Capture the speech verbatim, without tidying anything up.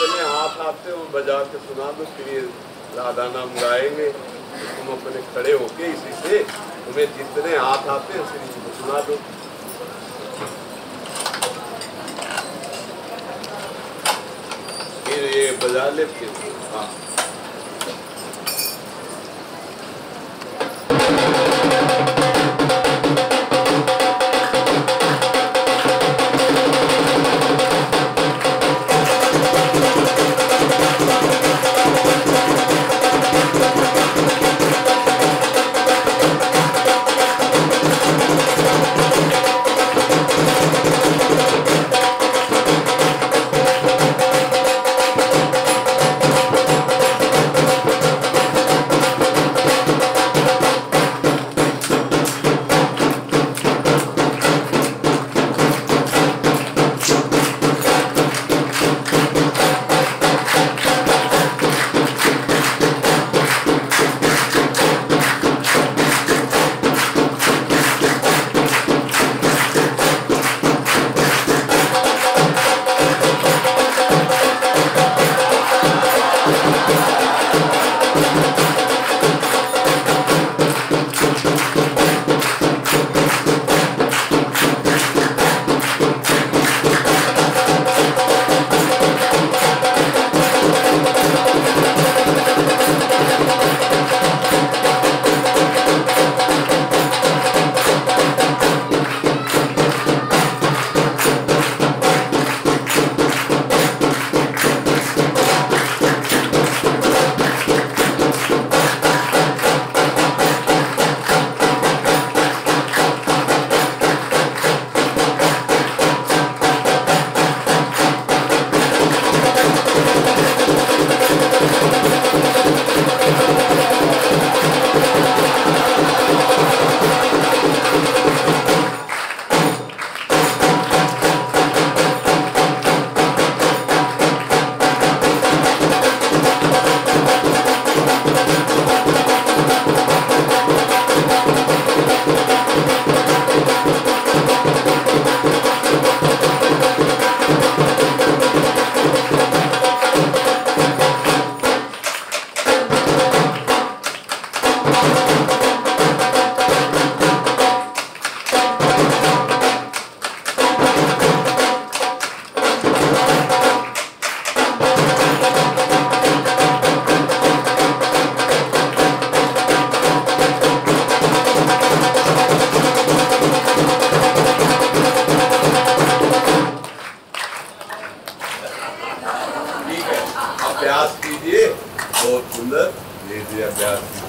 जितने हाथ आते वो बजा के सुना दो, फिर राधा नाम गाएंगे। तुम अपने खड़े होके इसी से तुम्हें जितने हाथ आते हैं श्री को सुना दो। फिर ये बजा ले, फिर हाँ अभ्यास कीजिए, बहुत सुंदर। ये अभ्यास